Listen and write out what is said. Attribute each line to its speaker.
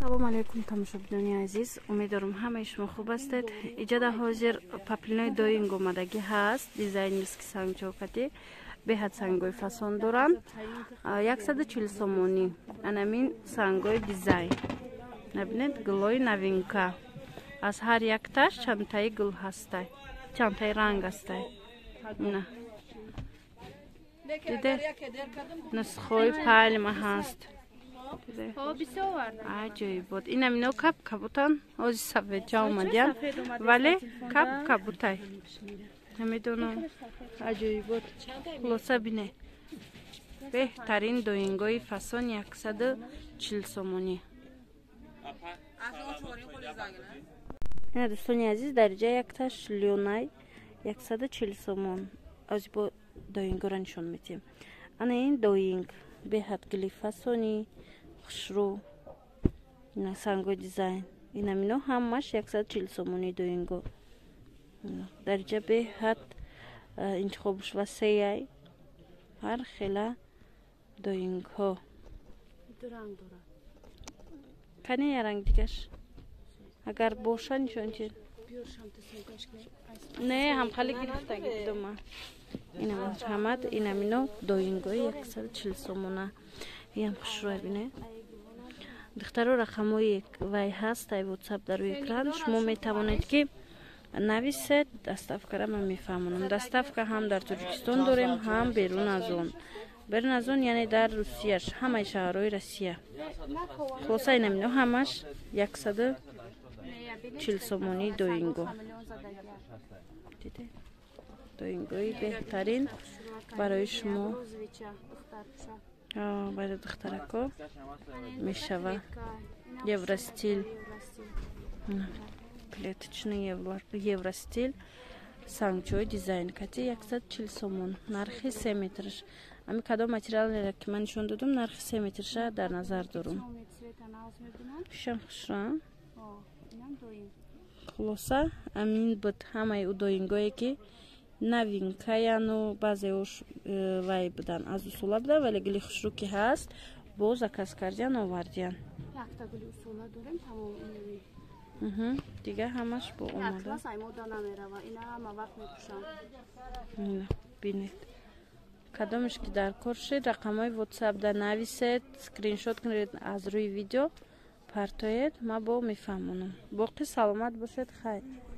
Speaker 1: салом алейкум тамошобинони азиз, умедворам ҳамаи шумо хуб ҳастед. Иҷода ҳозир паплинои доинг омадагӣ ҳаст. Дизайнерски сангчокати беҳад сангои фасон доранд. 140 сомонӣ анамин сангои дизайн. Набинед гулои новинка. Аз ҳар якташ чандтаи гул ҳастай, чандтаи ранг ҳастай. Ина диде нусхои палма ҳаст. Аҷоибот. Инам ино капка бутан. Ози сафедча омадиян, вале капка бутай. Намедонам. Аҷоибот. Хулоса бине. Беҳтарин доингои фасон 140 сомонӣ. Ина дӯстони азиз, дариҷа якташ лёнай 140 сомон. Ози бо доингора нишон метем. Ана ин доинг беҳад гули фасони хушрӯ. Ина сангои дизайн. Ина мино ҳамаш 140 сомонӣ доинго. Дариҷа беҳад интихобуш васеяй. Ҳар хела доингҳо. Кане я ранг дигаш? Агар боша нишон чи? Не, ҳамхали гирифтаги будама. Ина марҳамат, ина мино доингои 140 сомона. Ям хушрӯ бине. Духтаро рақамои вай ҳаст ай WhatsApp дар рӯи экран. Шумо метавонед ки нависед, доставкара ман мефаҳмонам. Доставка ҳам дар Тоҷикистон дорем, ҳам берун аз он. Берун аз он яъне дар Русияш, ҳамаи шаҳрҳои Россия. Хулоса ина мино ҳамаш 140 сомонӣ доинго. Доингои беҳтарин барои шумо барои духтарако мешава. Евростил, клеточный евростил, сангчои дизайн кати 140 сомон. Нархи 3 метрш. Ами кадом материалеро ки ман нишон додам, нархи 3 метрша дар назар дорам. Шам хушра. Хулоса амин буд ҳамаи у доингое ки новинкаяну баъзеош вай будан аз усула буда, вале гули хушрӯ ки ҳаст бо заказ кардиян овардиян. Якта гули усула дорем тамом. Дига ҳамаш бо омада. Класс ай мода намерава, ина ҳама вақт мепушам. Бинед. Кадомиш ки дар кор шуд, рақамои WhatsApp да нависед, скриншот кунед аз рӯи видео партоед, ма бо мефаҳмонам. Боқи саломат бошед, хайр.